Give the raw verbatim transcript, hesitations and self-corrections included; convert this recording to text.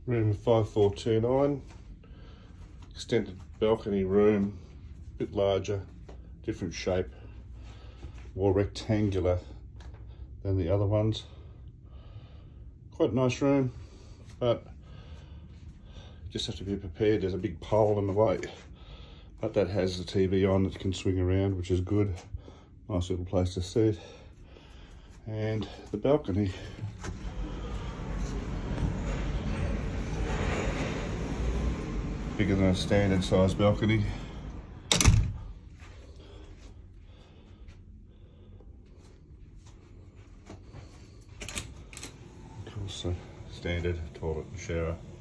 Room five four two nine, extended balcony room, a bit larger, different shape, more rectangular than the other ones. Quite a nice room, but you just have to be prepared. There's a big pole in the way, but that has the T V on that can swing around, which is good. Nice little place to sit. And the balcony, bigger than a standard size balcony. Of course, a standard toilet and shower.